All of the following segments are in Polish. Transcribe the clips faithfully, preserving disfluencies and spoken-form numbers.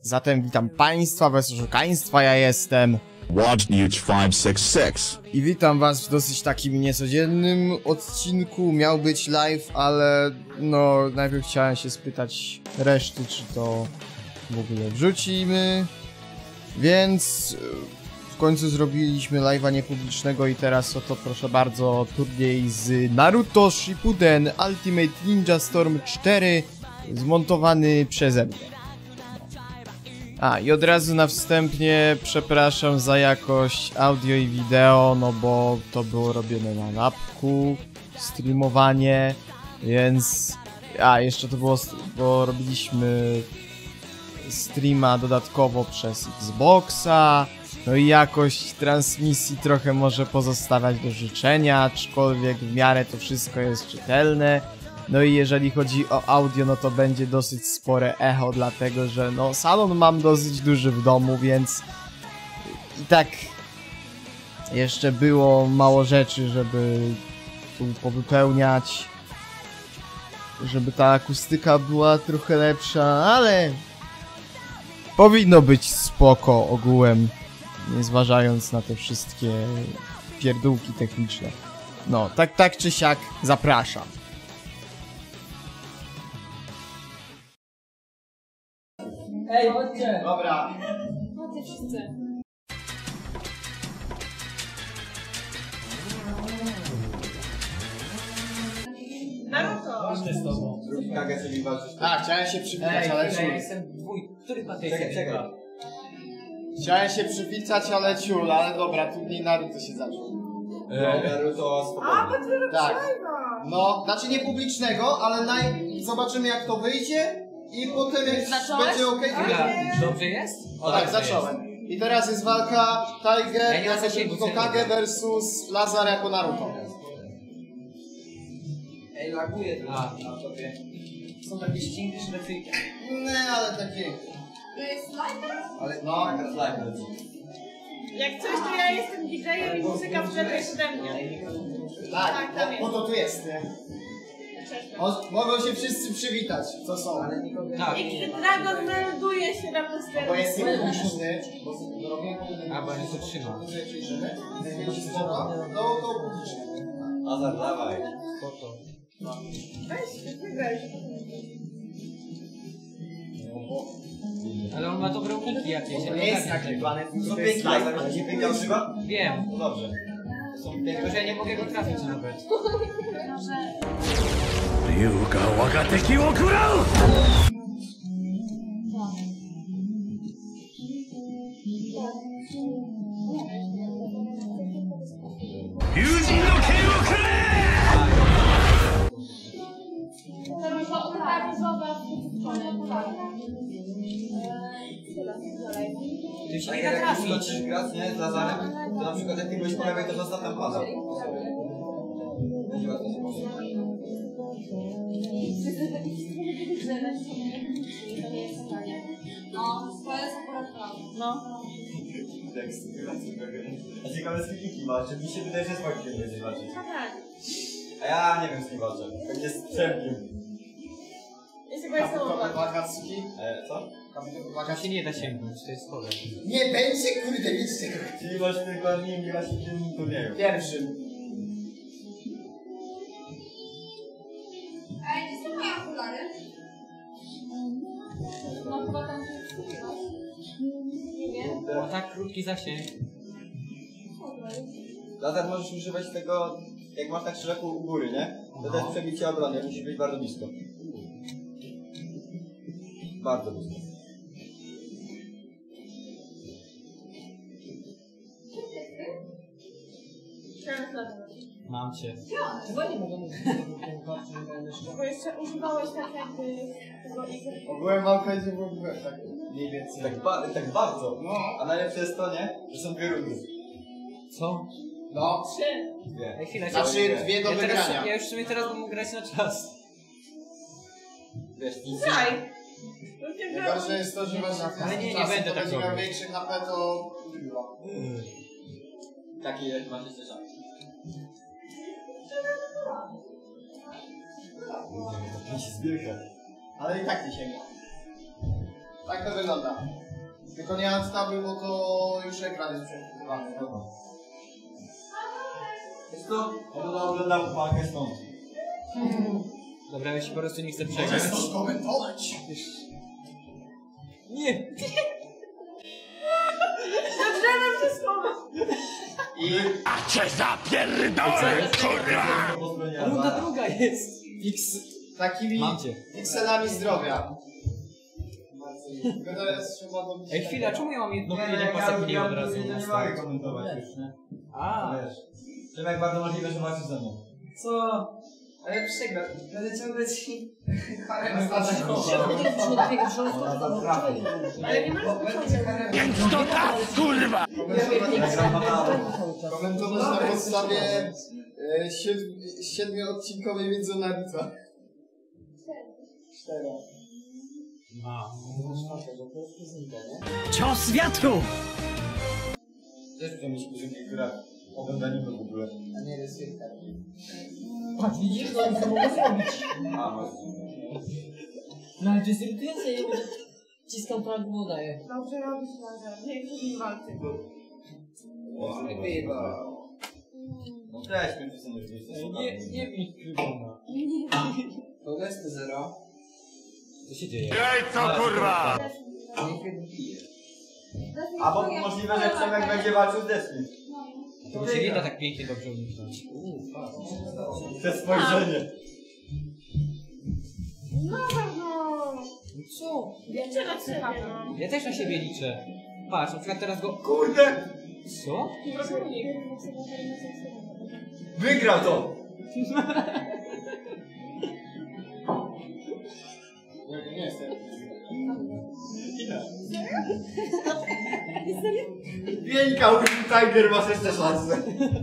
Zatem witam państwa bez oszukaństwa, ja jestem Watch News pięć sześć sześć i witam was w dosyć takim niecodziennym odcinku. Miał być live, ale no najpierw chciałem się spytać reszty, czy to w ogóle wrzucimy, więc w końcu zrobiliśmy live'a niepublicznego i teraz oto proszę bardzo turniej z Naruto Shippuden Ultimate Ninja Storm cztery zmontowany przeze mnie. A, i od razu na wstępie przepraszam za jakość audio i wideo, no bo to było robione na lapku, streamowanie, więc... A, jeszcze to było, bo robiliśmy streama dodatkowo przez Xboxa, no i jakość transmisji trochę może pozostawiać do życzenia, aczkolwiek w miarę to wszystko jest czytelne. No i jeżeli chodzi o audio, no to będzie dosyć spore echo, dlatego że no salon mam dosyć duży w domu, więc i tak jeszcze było mało rzeczy, żeby tu powypełniać, żeby ta akustyka była trochę lepsza, ale powinno być spoko ogółem, nie zważając na te wszystkie pierdółki techniczne. No, tak, tak czy siak zapraszam. Ej, chodźcie! Dobra. Chodźcie wszyscy. Naruto! Ważne z tobą. Kagę sobie walczyć. A, chciałem się przywitać, Ej, ale ja ciul. jestem dwój. Który ma tej Czekaj, czekaj. Chciałem się przywitać, ale ciul, ale dobra, turniej Naruto się zaczął. Naruto A, bo spokojnie. ty Tak. robisz No, znaczy nie publicznego, ale naj... zobaczymy jak to wyjdzie i potem jak Zacząłeś? będzie okej, to Chwila. będzie... Dobrze jest? O, Tak, dobrze zacząłem. I teraz jest walka Tiger Ja nie mam jako zasięgu, Hokage serio. versus Lazar jako Naruto. Ej, laguje to. A, a tobie. Są takie ścinki, że lepiej... Nie, ale takie... To jest slider? Ale no... Jak coś, to ja jestem D J-em i muzyka w tle jest ode mnie. Tak, Tak, tak, tam po to tu jest, nie? O, mogą się wszyscy przywitać, co są. Tak. Jaki dragon melduje się na postępie. Bo jest niepubliczny, bo robię... A, bo nie się trzyma. No to publiczny. Azar, dawaj. Weź, wygraj. Ale on ma dobre uniki jakieś. To nie jest tak takie. Są piękne, Azar, nie piękna używa? Wiem. No dobrze. Są piękne, że ja nie mogę go trafić nawet. 龍が我が敵を食らう 友人の剣をくれ Ty się A nie jak da jak trafić. skończysz grać, nie, z Azarem, to na przykład jak ty byłeś po lewej, to zostaw tam pada. No, to jest akurat prawda. No. A ciekawe z kim walczy, mi się wydaje, że z Wojtkiem będziesz walczyć. Tak. A ja nie wiem z kim walczę. Pewnie z Przemkiem. Jest chyba jest Kapitowy samochód. Wakatsuki? E, co? Kapitowy To Wakatsuki? się nie da sięgnąć, to jest chore. Nie będzie, kurde, nic tego. Czyli masz tylko nim grać w tym turnieju. Pierwszym. Ej, gdzie są moje okulary? No chyba tam się skupiłaś. Nie wiem. Ma tak krótki zasięg. Lazar możesz używać tego, jak masz tak szeroko u góry, nie? To to jest przebicie obrony, musi być bardzo blisko. Bardzo blisko. Mam cię. Bo jeszcze używałeś tak jakby tego i... Ogółem walka idzie w ogóle tak mniej więcej. Tak, ba tak bardzo. No. A najlepsze jest to, nie? Że są dwie rundy. Co? No. Trzy. Dwie. Ej, chwilę. Znaczy dwie do ja, teraz, wygrania. ja już w sumie teraz będę mógł grać na czas. Wiesz, nic Graj. Najgorsze jest to, że masz Ale nie, nie czasem, będę to tak będzie miał robił. większy H P, to... Taki jak masz jeszcze szans. Ale i tak nie sięga. Tak to wygląda. Tylko nie odstawił, bo to już ekran jest prześwietlany. Jest to? On oglądał walkę stąd. Dobra, ja się po prostu nie chcę przegrać. Możesz to skomentować. Nie! Zaczynamy wszystko! I... A cię zapierdolę, kurwa! Runda druga jest! X... takimi Mam cię. pikselami zdrowia. Tylko teraz trzeba dobić... Ej, chwila, czemu ja mam jedno, Nie, jeden nie, pasek ja, mniej ja, od razu? ja na nie start? mogę komentować już, nie? A, Wiesz. Przemek, bardzo możliwe, że walczysz ze mną. co? Ale przegram. Będę ciągle ci... Harem znaczy Ale nie możesz wychodzić. Więc to tak, kurwa! komentować na podstawie e, siedm- siedmioodcinkowej wiedzy Naruto. Cztery. Cios wiatru! Też chcę mieć później gra. Oglądanie w ogóle. A nie rysujka. Patrz, widzisz, to co mogę zrobić. A, no. No ale to jest irytujące, ja będę ciskał to, jak mu daje. Dobrze robisz, Lazar. Nie chcesz mi walczyć. No cześć, kończy sobie już. Nie, nie pij krywona. To jest zero. Co się dzieje? Ej, co kurwa! A bo możliwe, że Przemek będzie walczył z Destiny. To się nie da tak pięknie dobrze uniknąć. To spojrzenie. No, no. Co? Liczę na ciebie, no. Ja też na siebie liczę. Patrz, na przykład teraz go... Kurde! Co? Wygrał to! Nie jestem. Wieńka, Tiger, masz jeszcze szansę.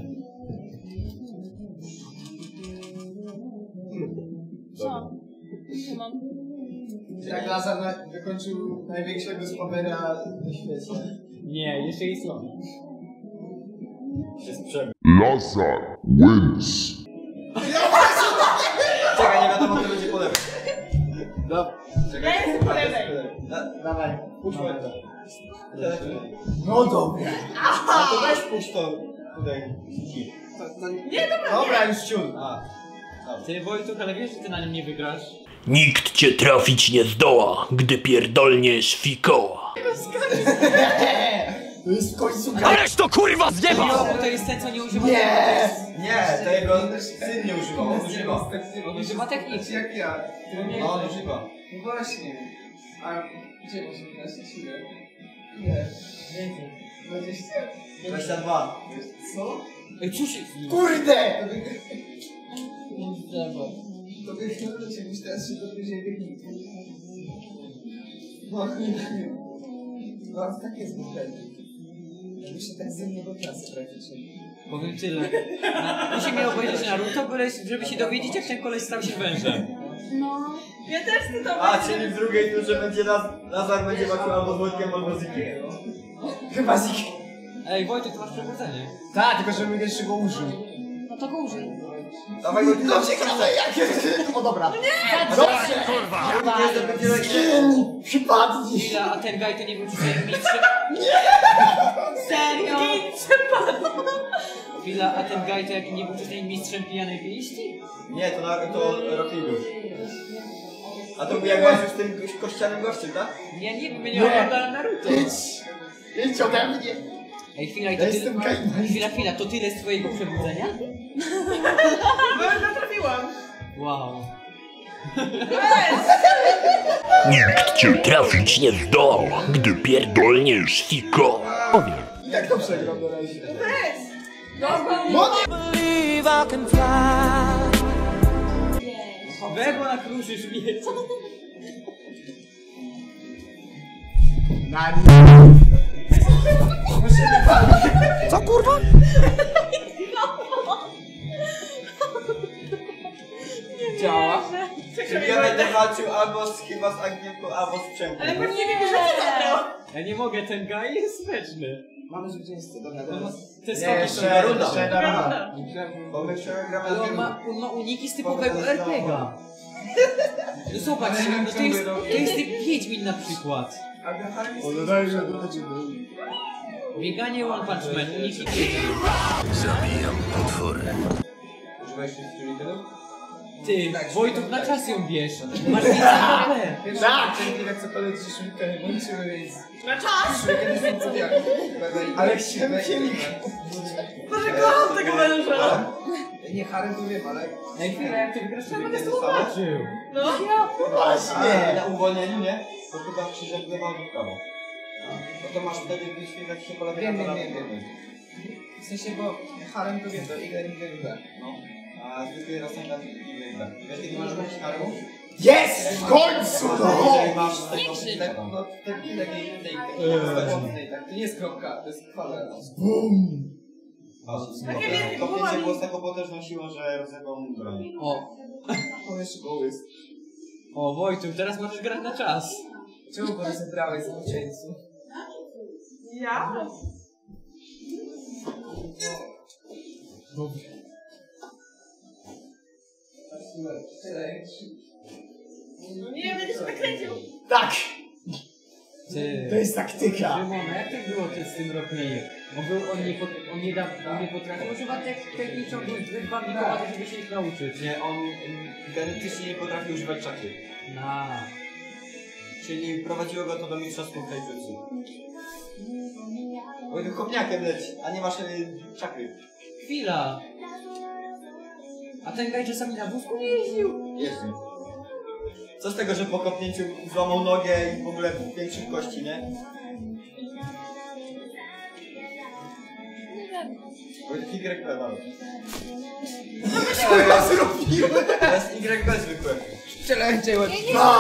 Co? Co mam? Jak Lazar na, wykończył największego spamera na świecie. Nie, jeszcze jest on. Jest Przemek. Lazar wins. Czekaj, nie wiadomo, kto będzie po lewej. Dobra, Ja jestem po lewej. Da- dawaj. Puść momentem. No dobra. A to weź puść to tutaj. Nie, dobra. Dobra, już ciul. A. Ty, Wojtuch, ale wiesz, że ty na nim nie wygrasz? Nikt cię trafić nie zdoła, gdy pierdolniesz fikoła. To jest w końcu gra. Ależ to kurwa zjeba! No, bo to jest ten, co nie używa... Nie! Nie, to jego syn nie używa, on używa. On używa techniki. Jak ja. No, on używa. No właśnie. A gdzie może wydać na siłę? Ile? Więcej. dwadzieścia? dwadzieścia dwa. Co? Ej, co się... Kurde! Pięć drzewo. To wygląda się już teraz się dobierze wynik. No, no tak jest głupie. Jakby się tak z innego czasu praktycznie. Powiem tyle. Na- Musimy obejrzeć Naruto, byle- żeby się dowiedzieć, jak ten koleś stał się wężem. No. Ja też chcę to A, będzie. czyli w drugiej turze będzie Laz- Lazar będzie walczył albo z Wojtkiem, albo z Zikiem. Chyba z ich. Ej, Wojtek, ty masz przebudzenie. Tak, tylko żebym jeszcze go użył. No to go użyj. Dawaj go, No ciekawe jakie... O dobra. Dobrze, kurwa! Jestem będzie Skill! Przypadnie! Chwila, a ten guy to nie był czasem mistrzem... Serio? Chwila, a ten guy to jak nie był czasem mistrzem pijanej pięści? Nie, to, na, to Rocky League. A to jak walczył z tym goś- kościanym gościem, tak? Ja nie wiem, ja nie oglądałem Naruto. Idź! Idź ode mnie! Ej, chwila, i to Ja tyle... jestem Kaiman. Chwila, chwila, to tyle z twojego przebudzenia? Bo ja natrafiłam. Wow. Nikt cię trafić nie zdoła, gdy pierdolniesz fikoła. Jak to przegram na razie? Bez. No, No nie! Wego na kruszysz mnie. Na Co kurwa? Działa. Czyli ja będę walczył albo z, chyba z Agnieszką, albo z Przemkiem. ale pewnie nie wiesz, że to zabrał. Ja nie mogę, ten guy jest wieczny. Mamy zwycięzcę, dobra, On ma teraz. te Nie, skoki są... jeszcze runda. Jeszcze jedna runda. Bo my Przemek gramy Ale na on ma, on ma uniki z typowego er pe gie a. No zobacz, no to jest, to jest typ Wiedźmin na przykład. Ale Harem jest... Oddajże do ciebie. Bieganie One Punch Man, uniki. Zabijam potwory. Używałeś tych Shurikenów? Ty, Wojtek, na czas ją bierz. Masz więcej H P. Tak! Jak cokolwiek ci Shurikeny włączyły, więc... Na czas! Shurikeny są co jak. Ale chciałem chemik. Może kocham tego męża! Nie, Harem to wiem, ale... Ej, chwilę, jak ty wygrasz, to będę z tobą Shurikeny walczył. No. Właśnie! Na uwolnieniu, nie? To chyba krzyżem w lewo albo w prawo. No to masz wtedy być film, jak się polega Wiem, na wiem, wiem, wiem. W sensie, bo Harem to wiem, to Y, Y, Y. No. A zwykły Rasengan i Wyjdę. Wiesz, kiedy masz robić Haremu? Jest! W końcu! No! Jeżeli masz z tego... Tak, no, takiej, takiej, tej, takiej, tak, to nie jest kropka, to jest kwadrans. Bum! Takie wielkie To głowami. pięcie było z taką potężną siłą, że rozerwał broń. O, On jeszcze goły jest. o Wojtek, teraz możesz grać na czas. Czemu go rozebrałeś złoczyńcu? Ja? Dobrze. No nie, będę się tak kręcił. Tak! Ty. To jest taktyka! Szymon, jak tak było ty z tym Rockneyer? On był, on nie, pot, on nie, da, on nie potrafił używać tek- techniczną dwóch żeby się ich nauczyć. Nie, on genetycznie nie potrafi używać czakry. Na. Czyli prowadziło go to do mistrzostw taijutsu. Bo ty kopniakiem leci, a nie masz y, czakry. Chwila. A ten gaj czasami na wózku nie jeździł. Jezu. Co z tego, że po kopnięciu złamał nogę i w ogóle większych kości, nie? Bo jest Y P nawet. Co ja zrobiłem? To jest Y B zwykłe. Przelęczaj ład.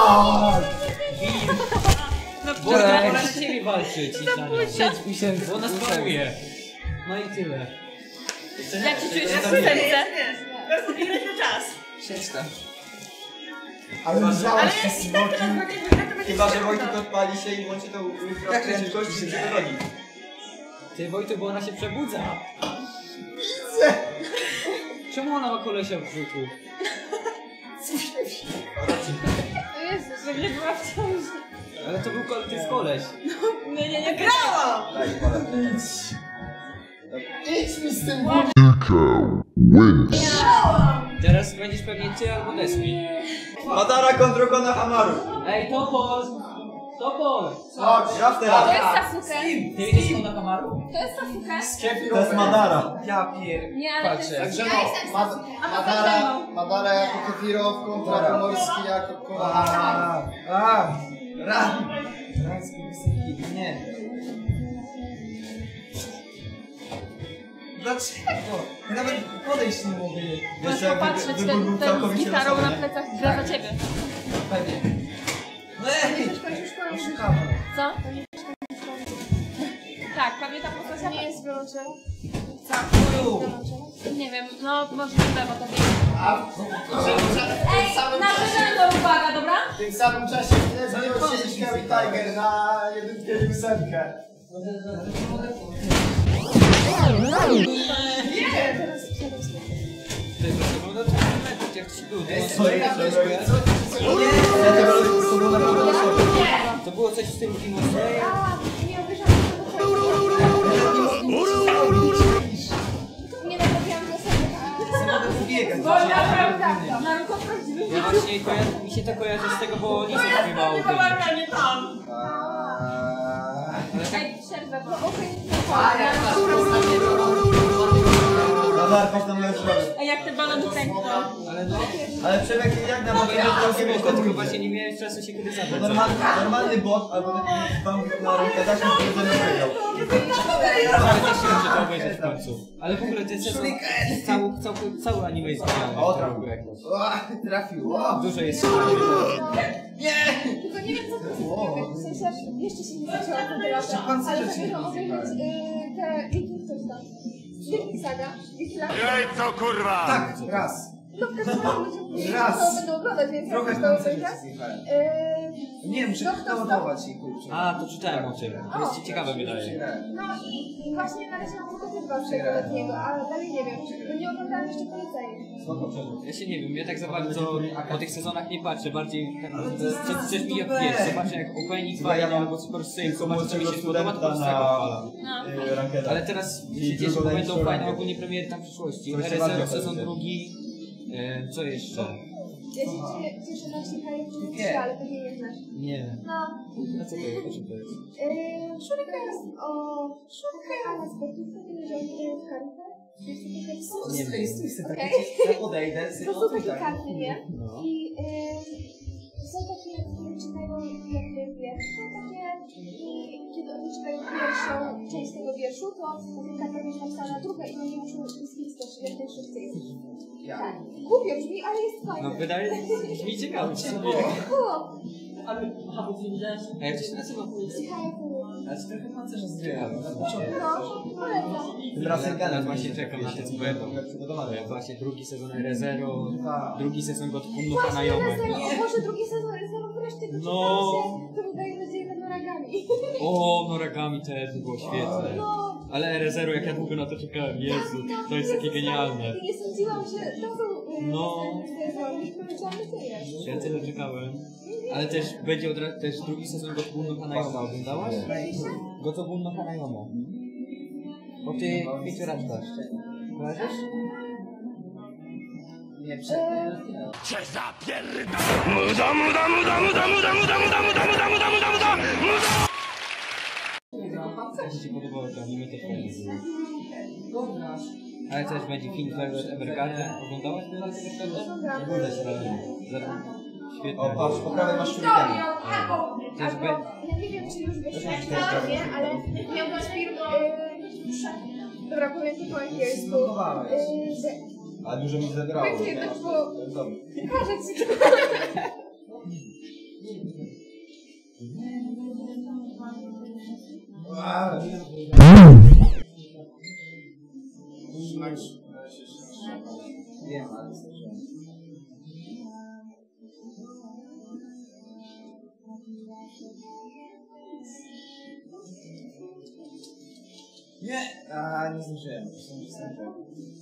No Bo ja pora na ciebie walczyć, Izania. Siedź mi się Bo ona sprawuje. No i tyle. Jak się czujesz na scence? Teraz pobiegnę na czas. Siedź tam. Ale Ale wziąłeś te jak i tak smoki. teraz będzie, bo i tak to będzie Chyba, że scenka. Wojtek odpali się i włączy tą prędkość i się dogoni. Ty Wojtu, bo ona się przebudza. Widzę. Czemu ona ma kolesia w brzuchu? O Jezus, pewnie była w ciąży. Ale to był kol, to jest koleś. Nie, nie, nie grałam! Idź mi z tym Zuko wins. Teraz będziesz pewnie ty albo Desmi. Madara kontra Kona Hamaru. Ej, Topol! Topol! Chodź, graf To teraz. jest Sasuke. Ty widzisz Kona Kamaru? To jest Sasuke. To jest Madara. Ja pier... Nie, ale to Patrzę. jest... Także Ja no, jestem Mad Sasuke. A to Madara, jest Madara jako Kefirow kontra Pomorski jako Konoha. A, a, ran. Rański wysoki, nie. Dlaczego? Ja nawet podejść nie mogę. Wiesz, że wy- wybór był całkowicie losowy, nie? plecach gra za ciebie. Pewnie. No ej! Oszukałem. Co? Tak, pewnie ta postać nie jest wyłączona. Co? Nie wiem, no możliwe, bo to wiem. Ej, na żyrandol uwaga, dobra? W tym samym czasie zabił się Scary Tiger na jedynkę i ósemkę. Ty, proszę, no to mecz, jak ci był. Co ja też To było coś w tym Demon Slayer? Nie obejrzałam Nie naprawiłam piosenkę. mogę pobiegać. Wolna prawda. Naruto prawdziwy. Ja właśnie koja- mi się to kojarzy z tego, bo Lisa śpiewało. nie tam. Ej, przerwę, bo okej. Madara, chodź tam leży. Ej, jak te balony tańczą. Ale no, Ale przebieg jak na no bocie, ja to mam całkiem spoko, tylko jest właśnie nie miałem czasu się kiedy zabrać. Normalny, normalny bot albo taki bambik na rękę da się powiedzenie wygrał. Ale też chciałem, że to obejrzeć w końcu. Ale w ogóle ten sezon, cały, cały, cały anime jest widziany. O, trafił. Trafił. O, Dużo jest Tylko nie wiem, co to jest. W sensie, jeszcze się nie zaczęła kontynuacja, ale dopiero obejrzeć y, te Viking coś tam. Viking Saga, Islam. tak, raz. No w każdym razie Raz. będą oglądać, więc Trochę ja w to końcu się obejrzę. zjechałem. Y, Nie, muszę doładować i kurczę. A, to czytałem o tym. To jest ci ciekawe wydaje. No i, i właśnie naleciałam prototypa z tego letniego, ale dalej nie wiem, bo nie oglądałam jeszcze polecenia. Ja się nie wiem, ja tak za bardzo po tych sezonach nie patrzę, bardziej tak, coś, coś mi jak wiesz, zobaczę jak opening fajny albo super sync, zobaczę co mi się spodoba, to po prostu tak odpalam. No. Ale teraz się cieszę, bo będą fajne ogólnie premiery tam w przyszłości. R S R sezon drugi, e, co jeszcze? Ja się cie- cieszę na Shikaję w ale pewnie nie znasz. Nie. No. A co to jest? O czym to jest? Yy, Shuriken o... Shuriken na sportówkę, nie wiem, w kartę. Nie wiem. Okej. Ja podejdę, To są takie karty, nie? No. I yy, są takie, które czytają jakby wiersz. Są takie, i kiedy oni czytają pierwszą część tego wierszu, to ta karta jest napisana druga i oni muszą zbić też jak najszybciej. Tak. Głupio brzmi, ale jest fajne. No wydaje brzmi ciekawe. O, Ale, aha, bo ty nie widziałeś? A jak to się nazywa? Shikaję Ale to trochę pancerze z Ciekawe. No, polecam. Ja teraz właśnie czekam na te co będą. Właśnie drugi sezon R S R, drugi sezon Godpunnu Hanayome. O Boże, drugi sezon jest wreszcie doczytałam No. się. To wydaje nadzieję nad noragami. O, Noragami też było świetne. No. Ale R S R jak ja długo na to czekałem, Jezu, to jest takie genialne. I nie sądziłam, że to są y, No. sezon. Już pomyślałam, że to jest. Ja tyle czekałem. Ale też będzie od razu też drugi sezon Godpunnu Hanayome, oglądałaś? Godpunnu Hanayome. O ty pięcioraczkach. Kojarzysz? Nie, przed... Cię zapierdolę! Muda, muda, muda, muda, muda, muda, muda, muda, muda, muda, muda, muda, muda! Jak ci się podobało to anime, to fajnie było. Ale też będzie film Velvet Evergarden. Oglądałaś Velvet Evergarden? Kurde się robi. Świetnie. O, patrz, po prawej masz shurikeny. Albo, Też albo, be- ja nie wiem, czy już wyszło na nie, ale miał być film... Y, dobra, powiem ci po angielsku. Zblokowałeś. Y, że- A dużo mi zabrało. Powiem ci jednak, bo... Pokażę ci to. Wiem, ale zdążyłem. Nie! A, nie zdążyłem. Nie zdążyłem.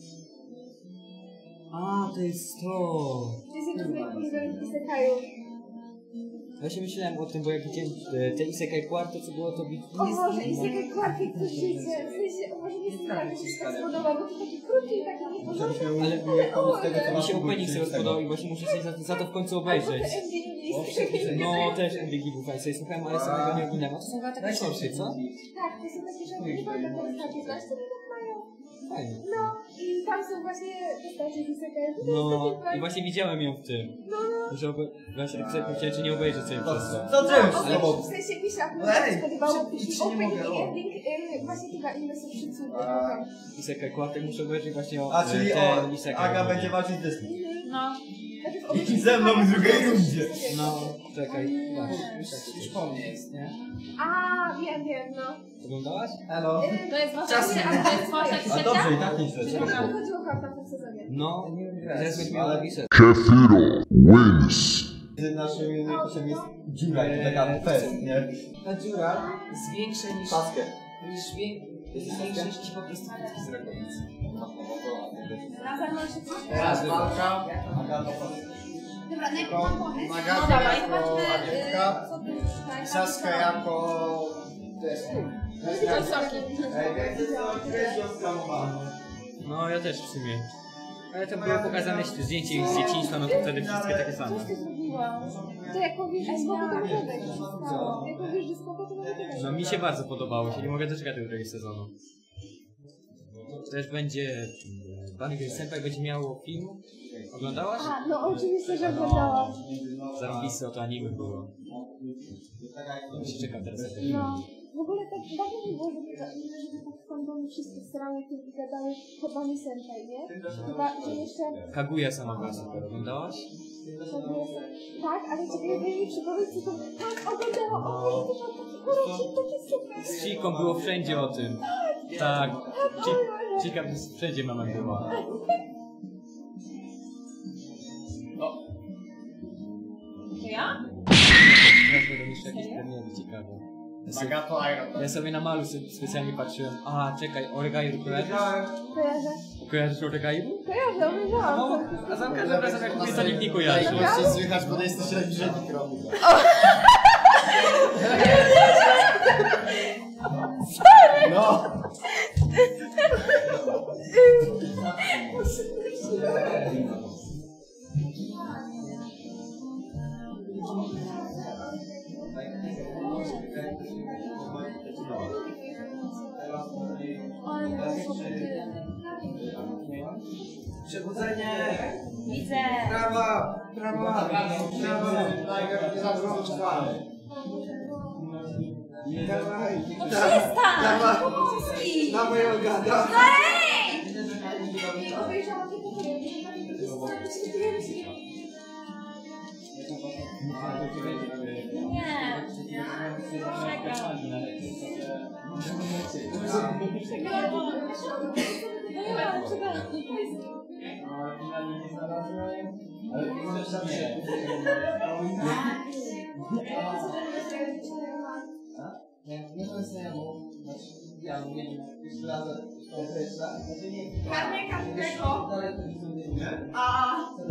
A, to jest to. To jest jeden z moich ulubionych isekajów. Ja się myślałem o tym, bo jak widziałem te, te Isekai Quarto, co było to bit. O Boże, isekaj kwarty, ktoś życie. W sensie, o Boże, nie wiem, jak mi się tak spodobał, bo to taki krótki i taki nieporządny. Żebyśmy Ale- ale, z tego, co Mi się masz opening sobie spodobał i właśnie muszę się za, za to w końcu obejrzeć. No też endingi był fajny, sobie słuchałem, ale samego nie oglądałem. A to są chyba takie shorty, co? Tak, to są takie, że nie pamiętam postacie, znasz, co tak mają. Fajnie. No, i tam są właśnie postacie z isekajów. To jest No takie fajne. i właśnie widziałem ją w tym. No, no. Że obe... właśnie tak sobie powiedziałem, czy nie obejrzę sobie przez to. Co ty robisz z Ale tobą? w sensie piszach, no Ej, mi się podobało. przepisz, nie Opening mogę, i o. ending, y, właśnie chyba inne są przycudne. A. Isekai Quarto muszę obejrzeć właśnie o A, czyli te o, Isekai. Aga będzie walczyć z Disney. No. Najpierw I obejrzyj ze mną w drugiej Isekaj, rundzie. No, czekaj. Już, już po mnie jest, nie? A, wiem, wiem, no. Oglądałaś? Elo. Y, To jest wasza Czas trzecia, nie a to jest wasza A trzecia? dobrze, i tak nie chcę. Czy może wychodziło chyba w tamtym sezonie? No, teraz weźmiemy Ale- napisać. Kefiro wins. Między naszymi napisem jest dziura i taka fest, nie? Ta dziura jest większa niż... Paskę. niż wię... jest większa niż po prostu krótki z rakowicy. Na zewnątrz się coś? Teraz walka. Aga to Dobra, najpierw mam pomysł. Magata No dawaj, jako zobaczmy, agentka. y, co tu już tak. Saskia jako... No, ja też w sumie. Ale to było pokazane zdjęcie z dzieciństwa, no to wtedy wszystkie takie same. Coś ty zrobiła. To jak powiesz, że spoko, to może być. Jak powiesz, że spoko, to może być. No mi się bardzo podobało, się nie mogę doczekać tego drugiego sezonu. Też będzie... Banner Senpai będzie miało film. Oglądałaś? A, no oczywiście, że oglądałam. Zarobiste to anime było. Się czekam teraz na ten No. W ogóle tak dawno nie było, żeby, żeby tak w fandomie wszystkie strony tylko gadały chłopami senpai, nie? Chyba, że jeszcze... Kaguya sama była super, oglądałaś? Tak, ale czekaj, daj mi przypomnieć, co to... Tak, oglądałam, o Boże, to mam taki korecik, taki super. Z Chiką było wszędzie o tym. Tak. Chi- Chica wszędzie mama była. To ja? jeszcze jakieś premiery ciekawe. Ja sobie, Nagato Iron. ja sobie na malu sobie specjalnie patrzyłem. A, czekaj, Oregairu kojarzysz? Kojarzę. Kojarzysz Oregairu? Kojarzę, oglądałam. No, a za każdym razem jak mówię, to nikt nie kojarzy. Najgłośniej słychać, bo jesteś najbliżej mikrofonu. No! Ale to są ty. Przebudzenie! Widzę. Prawa! Prawa! Prawa! Najpierw zabrzucamy. Dawaj! No przestań! Dawaj! I... Dawaj, Olga! Dawaj! Ej! Nie. Przegrałam. Karny każdego. A.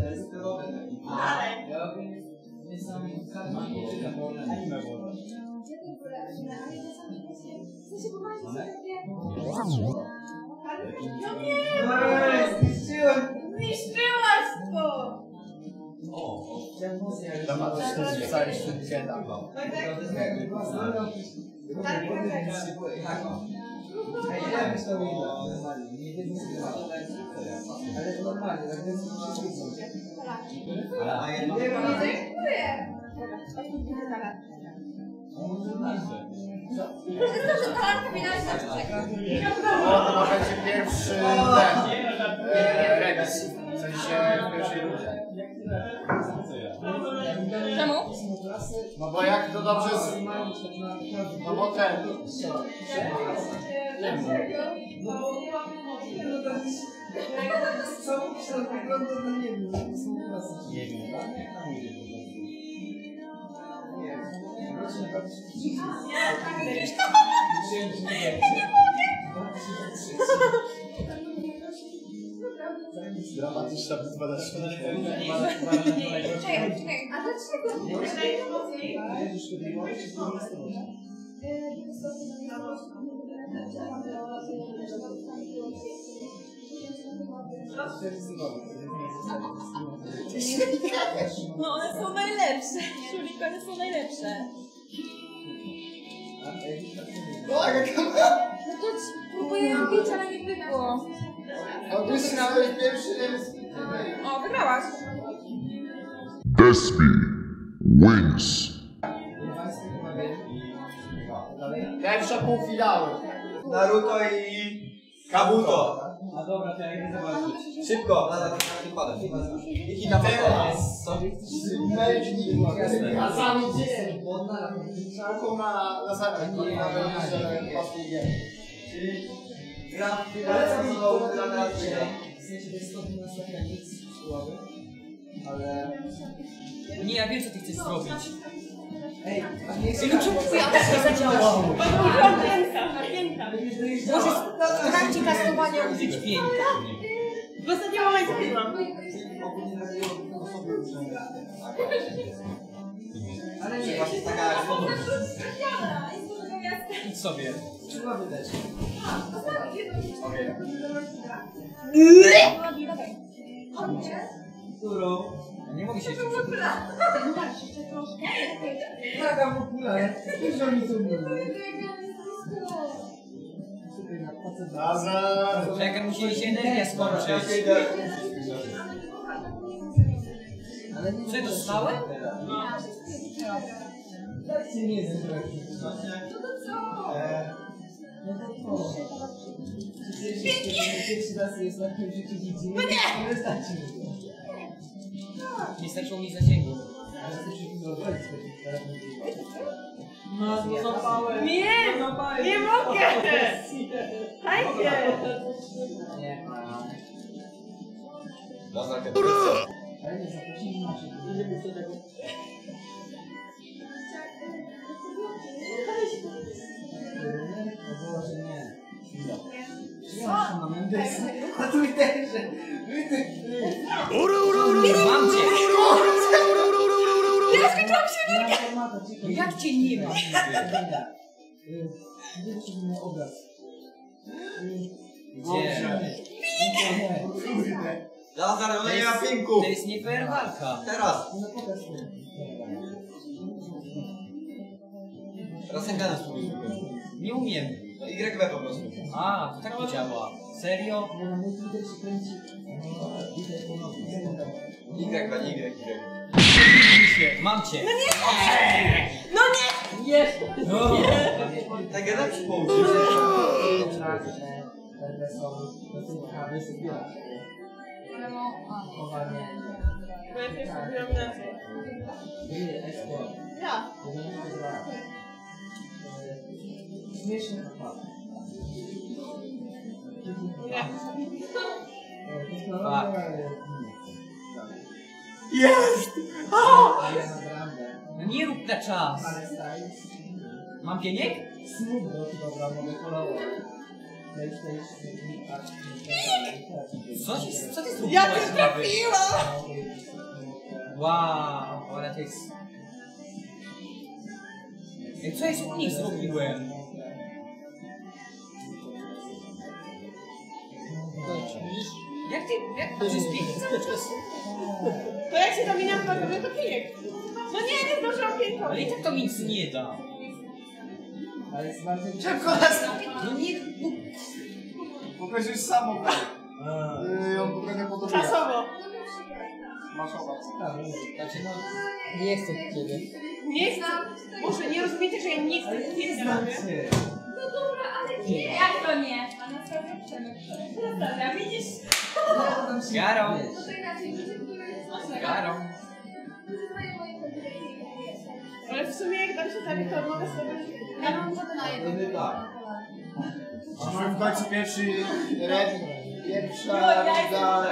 Ale. No nie! Zniszczyłaś to! Dobra, to jest cały świat. Ale normalnie, tak jest Nie dziękuję! Proszę, talarka minęła się na czego? No, to będzie pierwszy ten, e, remis. W sensie w pierwszej rundzie. Czemu? No bo jak to dobrze z... No bo ten... Co to wygląda, no nie wiem, to są klasy. Nie wiem. Dramatyczna bitwa na świecie. Czekaj, czekaj, a dlaczego? No one są najlepsze. Szulikony są najlepsze. No to próbuję robić, ale nie wyszło. Augusty swój pierwszy remis. O, wygrałaś. Despy wins. Pierwsza półfinały. Naruto i Kabuto. A dobra, to ja idę zobaczyć. Szybko! Nada, to nie padać. I tam A sami dzień. Szalką na zasadach. Nie, gram w finale samochodu dla nas. W sensie to jest stopień na zagranicy szkoły, ale... Nie, ja wiem co ty chcesz zrobić. Ej, a nie chcę... Ja też nie zadziałał. Pięta, pięta. Możesz W trakcie kastowania użyć Pięknie. W ostatnim momencie wyszłam. Ale nie, Właśnie taka Idź sobie. trzeba wydać. Którą? Nie mogę się jeszcze Taka w okulary. Dużo mi to mówi. Nazar. Czekaj, musi się energia skończyć. Ale nie Co, dostałem? Dajcie nie zebrać. No to co? Przecież pierwszy raz jest na tym, że tu widzimy. No nie! Nie wystarczy mi. Nie starczyło mi zasięgu. Ale chcesz się wyglądać z takich teraz. No, złapałem. Nie! Nie mogę! Dajcie! Nie. Nazar Ale nie zaprosili naszych. A tu też, Mam cię! Ja skończyłam się energię! Jak cię nie ma? Gdzie? Lazar, To nie ma jest, pinku! to jest nie fair walka. Teraz! Rasenganę spróbuj. Nie umiem. No Y B po prostu. A, to tak to działa. Serio? Y B, nie Y, Y. Mam cię. No nie! Jest! No. Tak ja lepszy połóż. Ale no... A. Bo ja też zrobiłam inaczej. Ja. Nie. Jest! No nie rób na czas. Mam pieniek? Co, ci- co ty zrobiłaś? Ja cię trafiłam! Wow, ale to jest... Ej, co ja z u nich zrobiłem? Jak ty, jak to jest pięknie cały czas? To jak się zamieniam w marnowy, to pijek. No nie, nie zdążyłam pięknie. Ale i tak to mi nic nie da. Szybko nas! No nie, no, Pokażesz samo. Yy, on tylko nie podoba. Czasowo. Masz obaw. znaczy no... Nie chcę ciebie. Nie chcę. Może nie rozumiecie, że ja nie chcę pięknie robię? No dobra, ale nie. Jak to nie? Anastazja Przemysł. Anastazja, widzisz? Garo, No to inaczej, ludzie, które jest ważne. Garo. Ludzie znają moje kompetencje i takie jest. Ale w sumie jak dam się zabić, to mogę sobie... Ja mam wodę na jedno. Wtedy tak. Mamy w końcu pierwszy red. Pierwsza runda.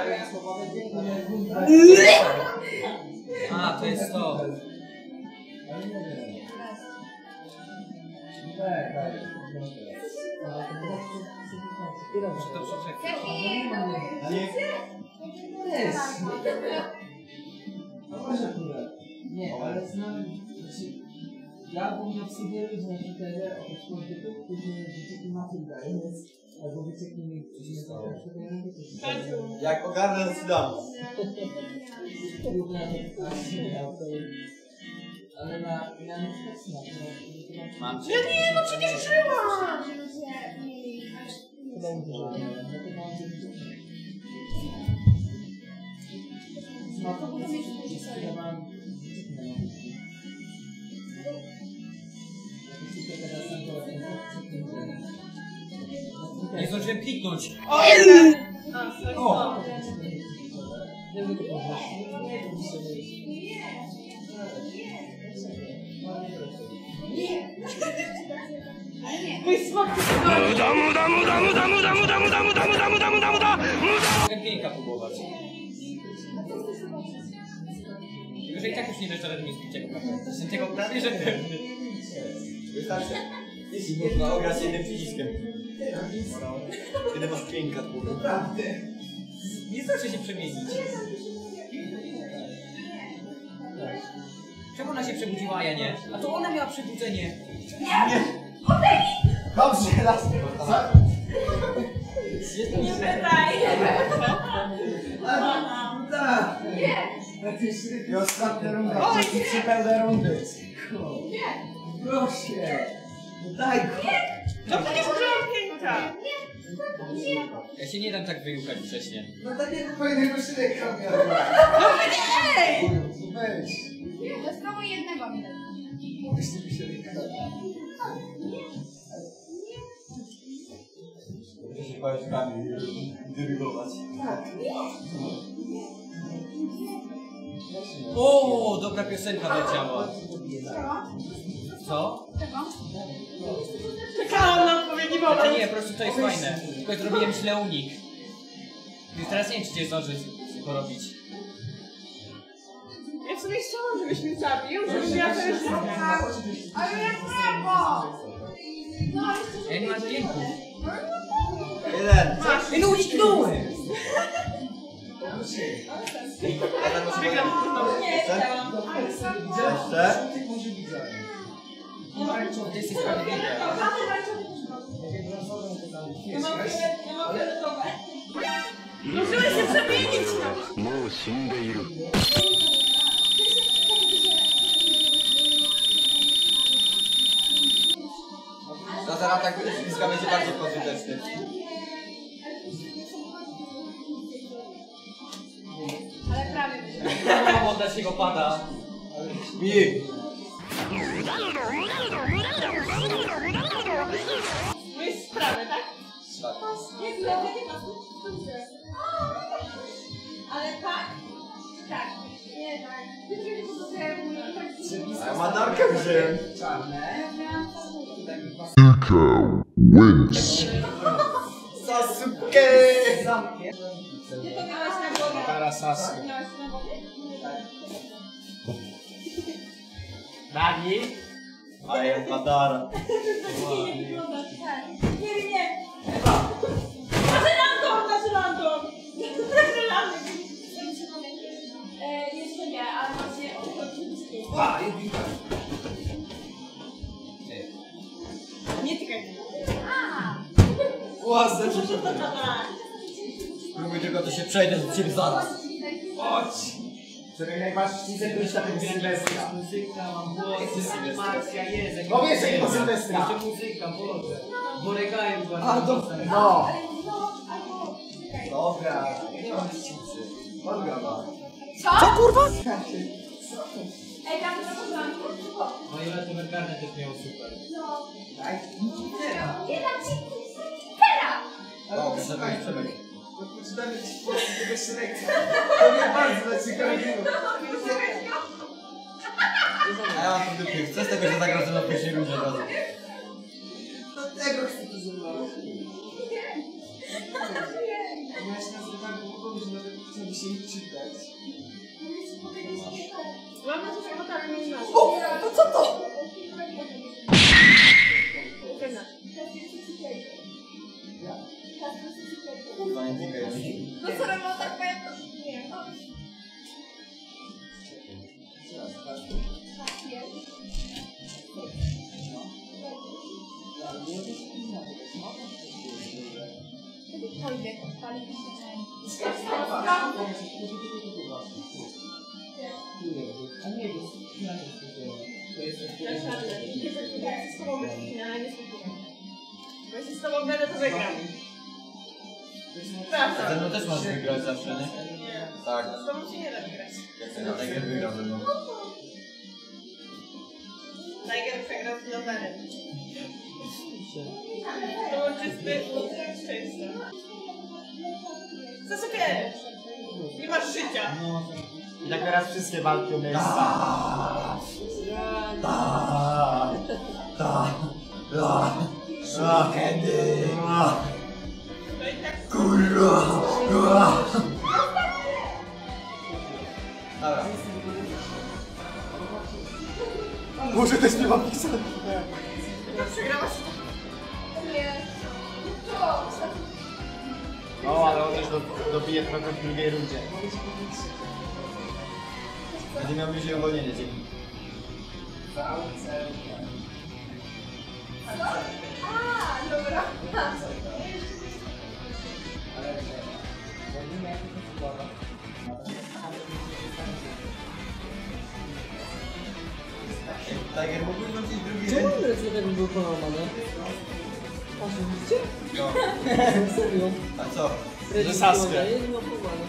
A, to jest to. Muszę to przeczekać. Nie. Nie, ale znam... Znaczy, ja bym w sobie ludzi na Twitterze, oprócz polityków, którzy życie klimaty dają, więc albo wycieknij gdzieś na to, Jak ogarnę, to ci dam. ale na... na nie Mam cię. No nie, no przecież żyłam! Chyba mówię, że... No to po prostu ja mam... Nie zdążyłem kliknąć. O, jeden! A, sorry. O. Nie wiem, to powiesz. Mój smok to się Muda, muda, muda, muda, muda, muda, muda, muda, muda, muda, muda, muda, muda. Mogę pięka próbować. Tylko, że i tak już nie dasz rady mi zbić tego prawie. Jestem tego prawie, że pewny. Wystarczy. Jeśli można ograć jednym przyciskiem. Kiedy masz piękna, to naprawdę. Nie zdążę się przemienić. Czemu ona się przebudziła, a ja nie? A to ona miała przebudzenie. Dobrze, raz. nie pytaj! Tak. I ostatnia runda. Oj, Trzy trzy pełne rundy. Nie! Proszę. Daj go. To przecież użyłam piękna! Ja się nie dam tak wyjukać wcześniej. No takiego fajnego szyleka miałem. No ej! Weź. To spróbuj jednego mi dać. Myślę, że szyleka. Muszę się pałeczkami dyrygować. O, dobra piosenka leciała. Co? Czekałam na odpowiedzi Ale moment. nie, po prostu to jest fajne. Tylko zrobiłem źle unik. Więc teraz nie wiem, czy cię zdążyć porobić. Ja w sobie chciałam, żebyś mnie zabił, żebym ja też ale jak lewo! No, ale jeszcze Ja nie mam dźwięku. Jeden. Ej, no uniknąłem! Nie, chciałam. Jeszcze? To jest sprawiedliwe. Ja mam fioletowe. Możemy się przemienić! もう死んでいる To zaraz tak bliska będzie bardziej pożyteczny. Ale prawie. Mam oddać jego pada. Mi! My jest sprawy, tak? Tak. Nie, nie, nie ma. Ale tak? Tak. Nie, tak. Ty nie pozostawiam A ja mandarkę wziąłem. Zuko wins. Sasuke! Nie to miałaś na głowie. Teraz Sasuke. Miałaś na głowie? Nagi? A ja Madara. Nie, nie wyglądasz. Nie, nie, nie. Nasze random, nasze random. Nasze random. E, jeszcze nie, ale właśnie o A, jest bita. nie tykaj mnie. Ła, znaczy się Próbuj tylko, to się przejdę do ciebie zaraz. Chodź! Żeby najważniejsze to jest ta Sylwestra. Muzyka, mam głos, jest animacja, jest. No wiesz, jak ma Sylwestra. Jeszcze muzyka, Boże. Boregajem chyba. A, do... No. Dobra, nie mam ścicy. Odgra ma. Co? Kurwa! Ej, tam to zrobiłam. No i Leto Merkarne też miał super. No. Daj. Nie dam ci teraz. O, Przemek, Przemek. No poczytamy ci tego Shreka. To mnie bardzo zaciekawiło. A ja mam tu dupy. Co z tego, że zagram na pierwszej rundzie od razu? Do tego chcę to zrobić. Ja się nazywam głową, że nawet chciałby się ich czytać. Mam na to, że gotowe nie masz. O, to co to? Kurwa, nie tykaj mi. No co robią tak powiem? Nie. Kiedykolwiek odpali mi się A nie wiem, to jest z tobą będę ale nie skupiam. Bo jeśli z tobą będę, to wygram. A ze mną też masz wygrać zawsze, nie? Nie. Tak. Z tobą się nie da wygrać. Jak ten Tiger wygrał ze mną. Tiger przegrał z Loverem. To był czysty szczęście. Sasuke! Nie masz życia! I tak teraz wszystkie walki o miejsce. Ta, ta, ta, ta, kiedy? No i tak Kurwa! Dobra. Może też nie mam pisać. przegrałaś. Nie. To! No, ale on też do, dobije trochę w drugiej rundzie. Będzie miał bliżej uwolnienie dzięki. A, dobra. Tiger mógłby wrócić drugi Czemu dzień? Resident był połamany? A, widzicie? No. Serio? A co? Że Sasuke. Nie ma połamany.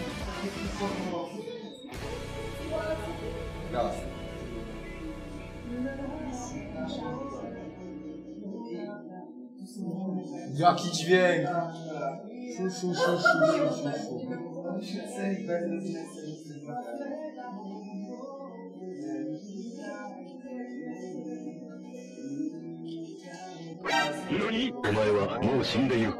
Raz. Jaki dźwięk! Szu, szu, szu, szu, szu, szu. Serii bez Resident 何お前はもう死んでいる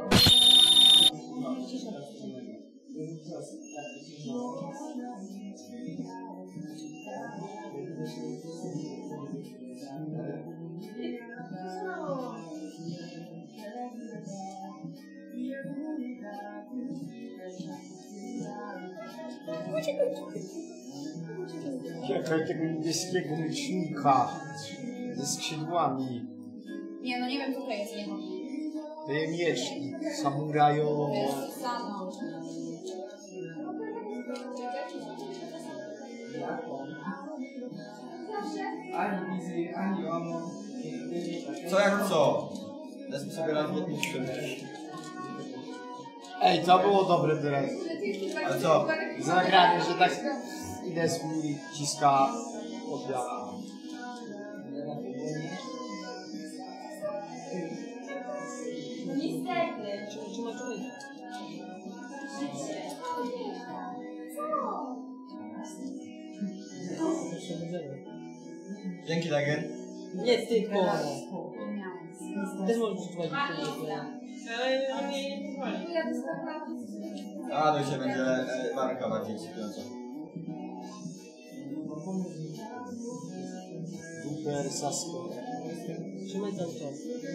Serio? Czekaj tego niebieskiego licznika ze skrzydłami. Nie, no nie wiem co to jest, nie wiem. To jest miecz samurajowy. To jest to samo. Ani wizy, ani ono. Co jak co? Dajmy sobie raz w jednym świecie. Ej, to było dobre teraz. Ale co? Zagranie, że tak Ines mi ciska odbiała. Niestety. Dzięki, Dagen. Nie tylko. Też możesz przeczytać. Ale nie nie pozwoli. A, to się będzie e, walka bardziej ekscytująca. Super Sasko. Trzymaj cały czas.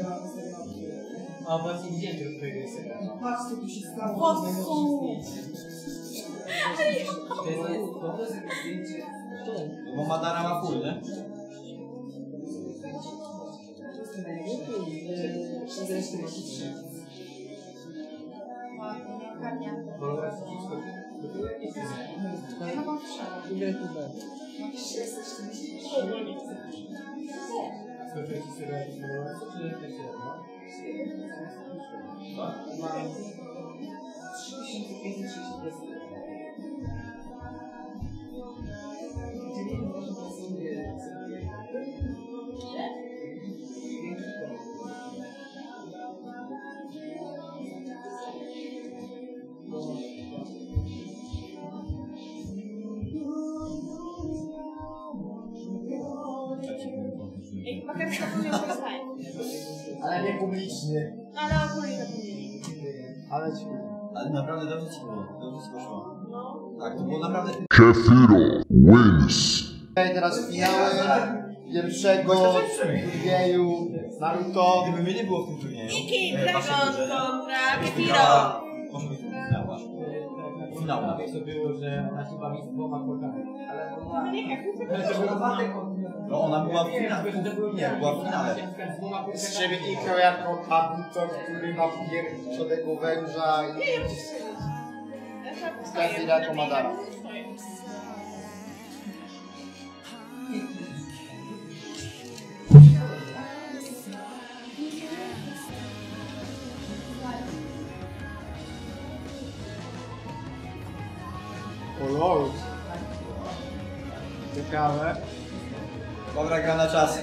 A właśnie widziałem tego twojego esera. No patrz co tu się stało. Po w najnowszym co? zdjęciu. To jest To jest jakieś zdjęcie. Bo Madara ma full, nie? To jest ten najlepszy. Zresztą czterdzieści trzy. trzy tysiące pięćset sześćdziesiąt. Gdzie nie można sobie Ej, Bakarka powinien zostać. Ale nie publicznie. Ale ogólnie zapomnieli. Ale ci... Ale naprawdę dobrze ci było. Dobrze ci poszło. No. Tak, to było naprawdę... Kefiro wins. Okej, teraz finały pierwszego turnieju Naruto. Gdyby mnie nie było w tym turnieju... Iki, e, Dragon waszej grze, kontra byś Kefiro. wygrała. Może być finał aż. Finał. Tak to było, że ona się bawi z dwoma kłokami. Ale to była... Nie, jak To był Watek od No ona była w finale. Nie, była w finale. Z siebie Iko jako Kabuto, który ma pierwszego węża i Skazzy jako Madara. O lol. Ciekawe. Dobra, gra na czas.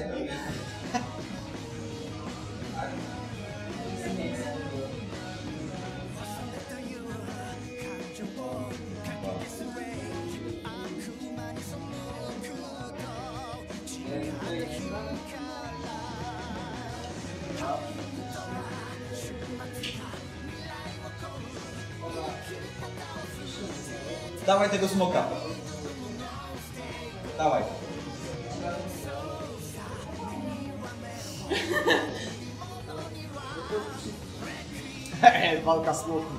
Dawaj tego smoka. Dawaj. Hehe, walka z łuku.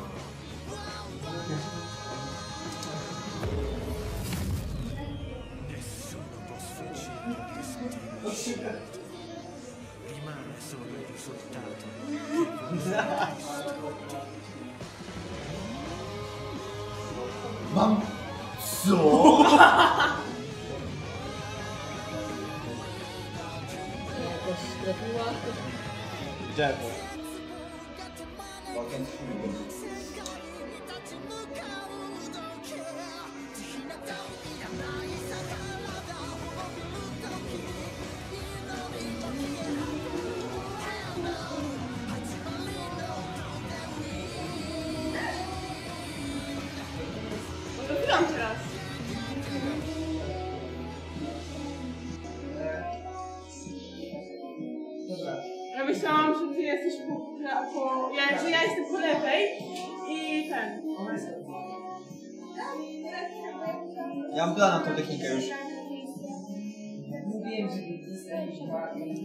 Mam... Co? Jakoś trafiła. Drzewo. Zrobiłam teraz. Dobra. Ja myślałam, że ty jesteś po... po ja, że ja jestem po lewej i ten. Ona jest... Tak, tak, tak. Ja mam plan na tą technikę już. Mówiłem, że zostaniesz dwa i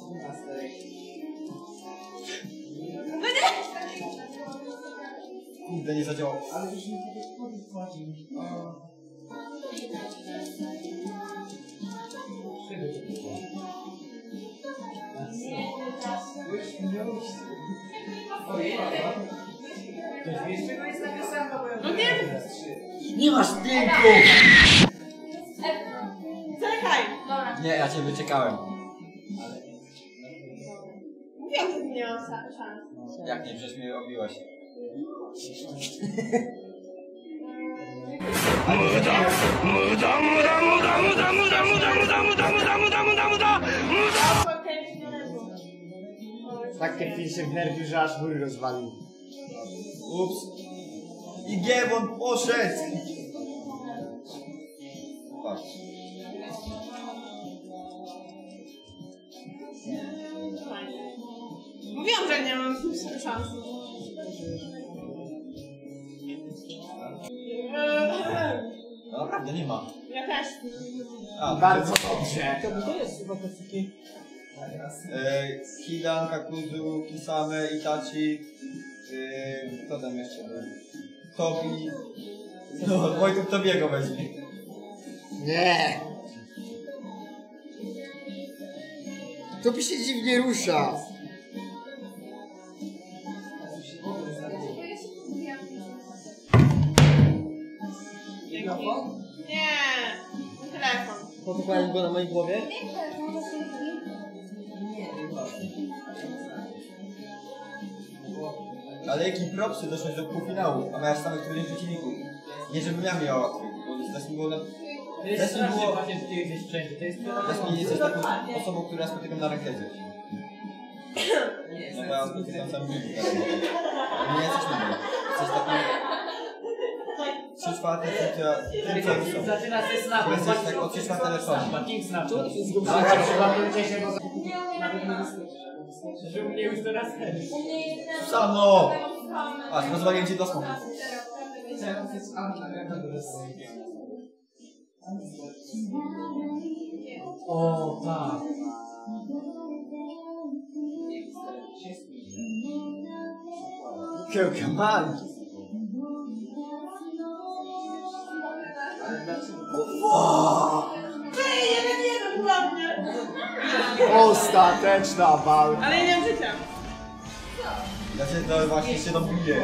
Kurde, nie zadziałało. ale już mi kiedyś powiedz płacił. Czego to było? Już minąłeś. Ojej, ktoś wie, z czego jest ta piosenka, bo ja No nie. Nie masz dźwięku! Czekaj! Dobra. Nie, ja cię wyczekałem. Mówiłam, że nie mam szans. Jak nie, przecież mnie obiłaś. Muda, muda, muda, muda, muda, muda, muda, muda, muda, muda, muda, muda, muda, muda. Tak ten film się wnerwił, że aż mój rozwalił. Ups. I Giewon poszedł! Patrz. Mówiłam, że nie mam szans. No naprawdę nie ma. Ja też. A, Bardzo dobrze. To jest chyba taki... E, Hidan, Kakuzu, Kisame, Itachi. E, kto tam jeszcze był? Tobi. No, Wojtek Tobiego weźmie. Nie! To by się dziwnie rusza. Mikrofon? Nie. Telefon. Posłuchałeś go na mojej głowie? Nie, chyba. Ale jaki propsy doszłeś do półfinału, a miałeś samych trudnych przeciwników. Nie żebym ja miał łatwiej, bo też mi było na... To jest Też mi strasznie było... właśnie, że ty jesteś wszędzie. To jest Też mi jesteś taką osobą, która spotykam na rankedzie. No bo ja spotykam sam ludzi. Nie jesteś nudny. Jesteś takim... Trzy czwarte tylko są. Zaczyna się snap. Jesteś tak o trzy czwarte lepszą. King snap. Dobra, przyłapujcie się, bo... Że u mnie już teraz też. Samo! A, rozwaliłem cię do smoku. Teraz jest Anna, jak to jest? O, tak. Come on! Ej, jeden, jeden dla mnie. Ostateczna walka. Ale ja nie mam życia. Ja cię to właśnie się dobiję.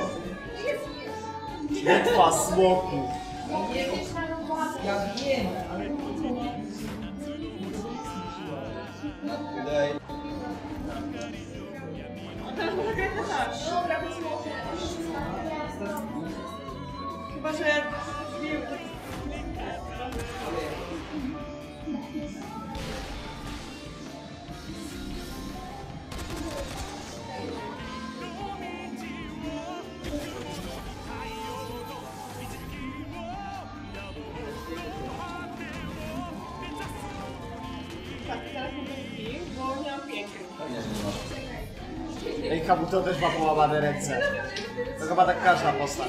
Bitwa smoku. Ja wiem, ale... Wydaje... A teraz może grać na tak. Dobra, to chyba, że... Tak, teraz muszę pić, bo nie mam piękny. Ej, Kabuto też ma połamane ręce. To chyba tak każda postać.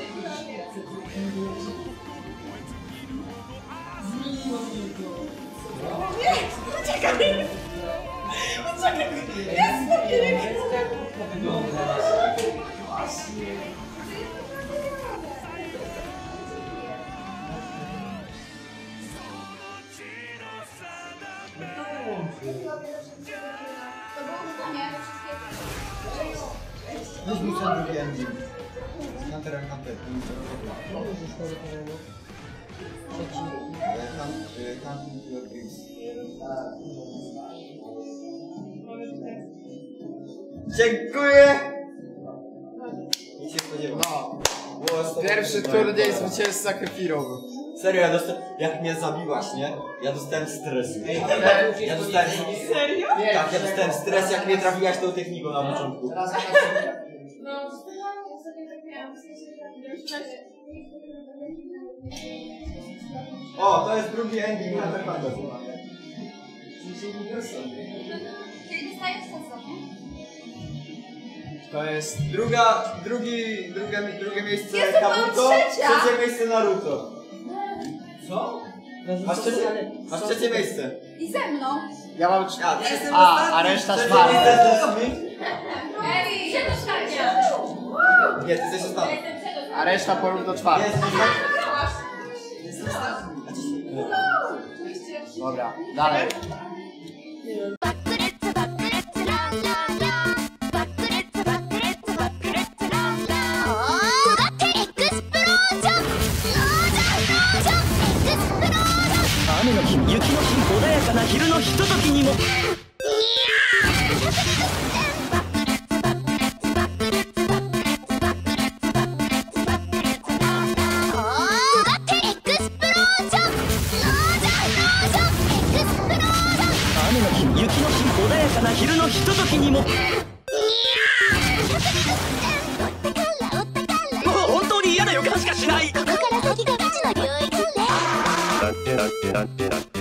Nie! Uciekaj! Uciekaj! Jest na mnie! Weź mi ten drugi ending. Hunter x Hunter. Hunting your dreams. Dziękuję! Nie się spodziewał. No. Było sto- Pierwszy turniej zwycięzca Kefirowy. Serio, ja dostałem... Jak mnie zabiłaś, nie? Ja dostałem stresu. Ja dostałem... Serio? Tak, ja dostałem stres, jak mnie trafiłaś tą techniką na początku. No, ja sobie tak miałam, w sensie tak, O, to jest drugi ending Hunter x Hunter. Czyli dostajesz sensor, nie? To jest... Druga, drugi, drugie, drugie miejsce Jestem Kabuto, trzecia. trzecie miejsce Naruto. Co? Masz trzecie, masz trzecie miejsce. I ze mną. Ja mam... A, ty jestem A, ostatni. a reszta Trzecie czwarta. miejsce jest dla mnie. Ej, gdzie to szarnia? Nie, ty jesteś Ja ostatni. jestem przed A reszta porów do czwartej. Jesteś ostatni. Dobra, dalej. だってだってだってだって